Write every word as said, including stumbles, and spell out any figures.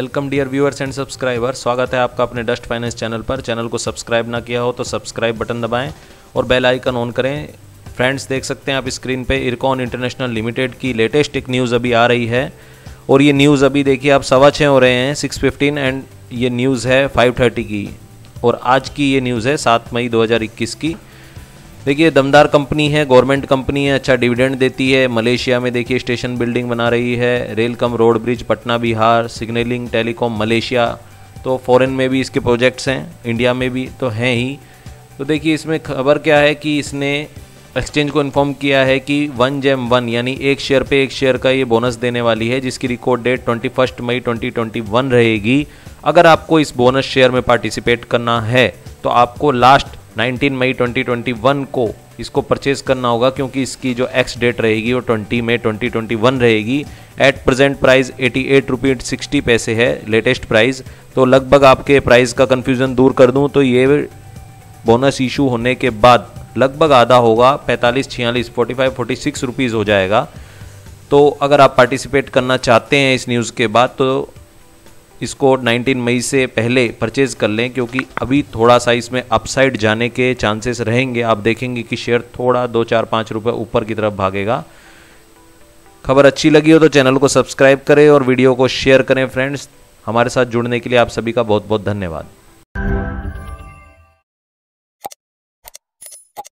Welcome dear viewers and subscriber, स्वागत है आपका अपने डस्ट फाइनेंस चैनल पर। चैनल को सब्सक्राइब ना किया हो तो सब्सक्राइब बटन दबाएं और बेल आइकन ऑन करें। फ्रेंड्स, देख सकते हैं आप स्क्रीन पे इरकॉन इंटरनेशनल लिमिटेड की लेटेस्ट एक न्यूज़ अभी आ रही है और ये न्यूज़ अभी देखिए आप सवा छः हो रहे हैं सिक्स फिफ्टीन एंड ये न्यूज़ है फाइव थर्टी की और आज की ये न्यूज़ है सात मई दो हज़ार इक्कीस की। देखिए दमदार कंपनी है, गवर्नमेंट कंपनी है, अच्छा डिविडेंड देती है। मलेशिया में देखिए स्टेशन बिल्डिंग बना रही है, rail cum road bridge Patna Bihar, signalling telecom Malaysia. तो फॉरेन में भी इसके प्रोजेक्ट्स हैं, इंडिया में भी तो हैं ही। तो देखिए इसमें खबर क्या है कि इसने एक्सचेंज को इन्फॉर्म किया है कि वन जेम वन यानी एक शेयर पे एक शेयर का ये बोनस देने वाली है, जिसकी रिकॉर्ड डेट ट्वेंटी फर्स्ट मई ट्वेंटी ट्वेंटी वन रहेगी। अगर आपको इस बोनस शेयर में पार्टिसिपेट करना है तो आपको लास्ट नाइनटीन मई ट्वेंटी ट्वेंटी वन को इसको परचेज करना होगा, क्योंकि इसकी जो एक्स डेट रहेगी वो ट्वेंटी मई ट्वेंटी ट्वेंटी वन रहेगी। At present price eighty eight rupees sixty पैसे है लेटेस्ट प्राइस। तो लगभग आपके प्राइस का कन्फ्यूज़न दूर कर दूं तो ये बोनस इशू होने के बाद लगभग आधा होगा, पैंतालीस छियालीस forty five forty six rupees हो जाएगा। तो अगर आप पार्टिसिपेट करना चाहते हैं इस न्यूज़ के बाद तो इसको नाइनटीन मई से पहले परचेज़ कर लें, क्योंकि अभी थोड़ा सा इसमें अपसाइड जाने के चांसेस रहेंगे। आप देखेंगे कि शेयर थोड़ा दो चार पाँच रुपये ऊपर की तरफ भागेगा। खबर अच्छी लगी हो तो चैनल को सब्सक्राइब करें और वीडियो को शेयर करें। फ्रेंड्स, हमारे साथ जुड़ने के लिए आप सभी का बहुत बहुत धन्यवाद।